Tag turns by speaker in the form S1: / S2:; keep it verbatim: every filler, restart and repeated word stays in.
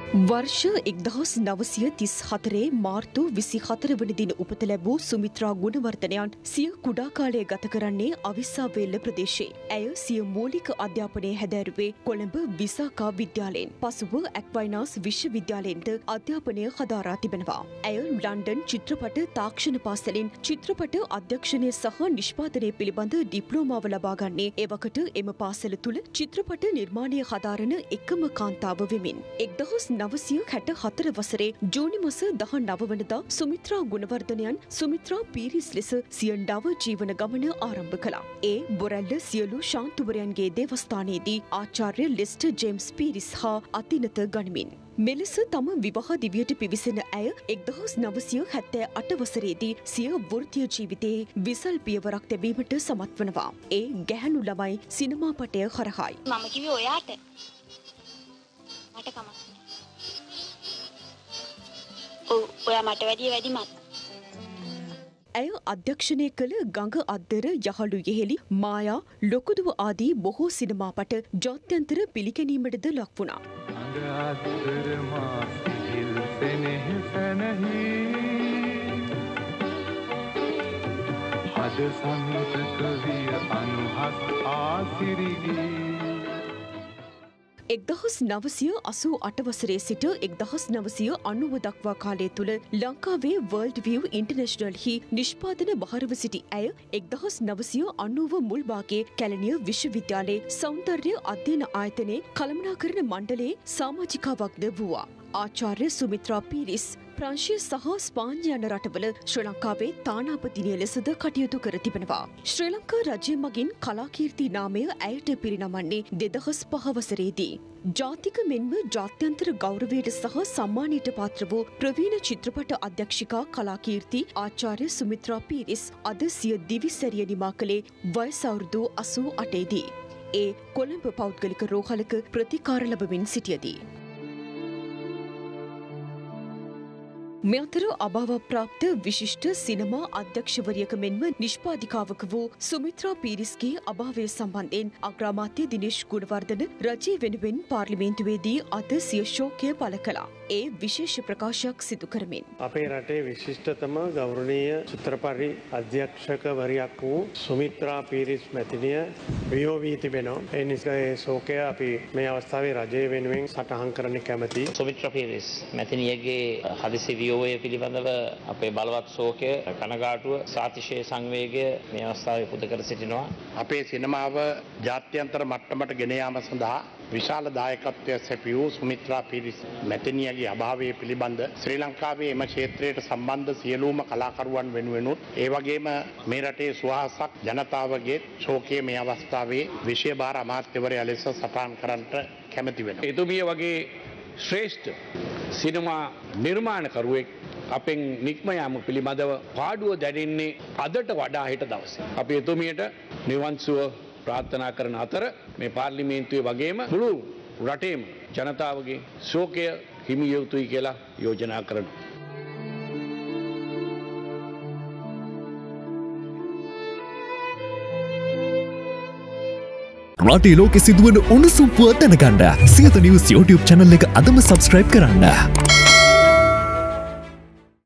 S1: वर्ष එක්දහස් නවසිය තිස් හතරේ මාර්තු විසිහතර වන දින උපත ලැබූ සුමිත්‍රා ගුණවර්ධනයන් සිය කුඩා කාලය ගත කරන්නේ අවිස්සාවේල්ල ප්‍රදේශයේ. ඇය සිය මූලික අධ්‍යාපනය හැදෑරුවේ කොළඹ විසාකා විද්‍යාලයෙන්. පසුව ඇක්වයිනාස් විශ්වවිද්‍යාලයෙන්ද අධ්‍යාපනය හදාරා තිබෙනවා. ඇය ලන්ඩන් චිත්‍රපට තාක්ෂණ පාසලෙන් චිත්‍රපට අධ්‍යක්ෂණය සහ නිෂ්පාදනය පිළිබඳ ඩිප්ලෝමාව ලබා ගන්නේ එවකට එම පාසල තුළ චිත්‍රපට නිර්මාණය හදාරන එකම කාන්තාව වෙමින්. එක්දහස් නවසිය හැට හතර වසරේ ජූනි මස දහ නව වනදා සුමිත්‍රා ගුණවර්ධනයන් සුමිත්‍රා පීරිස් ලෙස සිය නව ජීවන ගමන ආරම්භ කළා. ඒ බොරැල්ල සියලු ශාන්තුවරයන්ගේ දේවස්ථානයේදී ආචාර්ය ලෙස්ටර් ජේම්ස් පීරිස් හා අතිනත ගනිමින්. මෙලෙස තම විවාහ දිවියට පිවිසෙන ඇය එක්දහස් නවසිය හැත්තෑ අට වසරේදී සිය වෘත්තීය ජීවිතයේ විසල් පියවරක් තැබීමට සමත් වනවා. ඒ ගැහැණු ළමයි සිනමාපටය හරහායි.
S2: මම කිව්වේ ඔයාට මට කමක් නෑ. ඔව් ඔයා මට වැඩිය වැඩිමත්.
S1: ඇය අධ්‍යක්ෂණය කළ ගඟ අද්දර යහළු යෙහෙලි මායා ලොකුදුව ආදී බොහෝ සිනමාපට ජාත්‍යන්තර පිළිගැනීමටද ලක් වුණා. එක්දහස් නවසිය අසූ අට වසරේ සිට එක්දහස් නවසිය අනූව දක්වා කාලය තුළ ලංකාවේ වර්ල්ඩ් විව් ඉන්ටර්නැෂනල් හි නිෂ්පාදන භාරව සිටි ඇය එක්දහස් නවසිය අනූව මුල් භාගයේ කැලණිය විශ්වවිද්‍යාලයේ සෞන්දර්ය අධ්‍යයන ආයතනයේ කළමනාකරණ මණ්ඩලයේ සාමාජිකාවක්ද වූවා. ආචාර්ය සුමිත්‍රා පීරිස් ප්‍රංශය සහ ස්පාඤ්ඤ යන රටවල ශ්‍රී ලංකාවේ තානාපතිනිය ලෙසද කටයුතු කර තිබෙනවා. ශ්‍රී ලංකා රජය මගින් කලාකීර්ති නාමය ඇයට පිරිනමන්නේ දෙදහස් පහ වසරේදී. ජාතික මෙන්ම ජාත්‍යන්තර ගෞරවයට සහ සම්මානයට පාත්‍ර වූ ප්‍රවීණ චිත්‍රපට අධ්‍යක්ෂිකා කලාකීර්ති ආචාර්ය සුමිත්‍රා පීරිස් අද සිය දිවිසැරිය නිමා කළේ වයස අවුරුදු අසූ අටේදී. ඒ කොළඹ පෞද්ගලික රෝහලක ප්‍රතිකාර ලැබමින් සිටියදී. මේ අතර අභාවප්‍රාප්ත විශිෂ්ට සිනමා අධ්‍යක්ෂවරියක මෙන්ම නිෂ්පාදිකාවක වූ සුමිත්‍රා පීරිස්ගේ අභාවය සම්බන්ධයෙන් අග්‍රාමාත්‍ය දිනේෂ් ගුණවර්ධන රජය වෙනුවෙන් පාර්ලිමේන්තුවේදී අද සිය ශෝකය පළ කළා. ඒ විශේෂ ප්‍රකාශයක් සිදු කරමින්
S3: අපේ රටේ විශිෂ්ටතම ගෞරවනීය චිත්‍රපටි අධ්‍යක්ෂකවරියක් වූ සුමිත්‍රා පීරිස් මැතිණිය වියෝ වී තිබෙනවා. ඒ නිසා ඒ ශෝකය අපි මේ අවස්ථාවේ රජය වෙනුවෙන් සටහන් කරන්න කැමැතියි.
S4: සුමිත්‍රා පීරිස් මැතිණියගේ හදිසි වියෝවය පිළිබඳව අපේ බලවත් ශෝකය, කනගාටුව, සාතිශය සංවේගය මේ අවස්ථාවේ පුද කර සිටිනවා.
S5: අපේ සිනමාව ජාත්‍යන්තර මට්ටමට ගෙන යාම සඳහා විශාල දායකත්වයක් සැපී වූ සුමිත්‍රා පීරිස් මැතිණියගේ අභාවය පිළිබඳ ශ්‍රී ලංකාවේ එම ක්ෂේත්‍රයට සම්බන්ධ සියලුම කලාකරුවන් වෙනුවෙනුත් ඒ වගේම මේ රටේ සුවහසක් ජනතාවගේ ශෝකය මේ අවස්ථාවේ විෂය භාර අමාත්‍යවරයා ලෙස සටහන් කරන්නට කැමැති වෙනවා.
S6: එතුමිය වගේ ශ්‍රේෂ්ඨ සිනමා නිර්මාණකරුවෙක් අපෙන් නික්ම යාම පිළිබඳව පාඩුව දැනෙන්නේ අදට වඩා හෙට දවසේ. අපි එතුමියට නිවන් සුව ප්‍රාර්ථනා කරන අතර මේ පාර්ලිමේන්තුවේ වගේම මුළු රටේම ජනතාවගේ ශෝකය හිමි යුතුයි කියලා යෝජනා කරනවා.
S7: රටේ ලෝකෙ සිදුවන උණුසුම් පුවත් දැනගන්න සියත නිවුස් YouTube channel එක අදම subscribe කරන්න.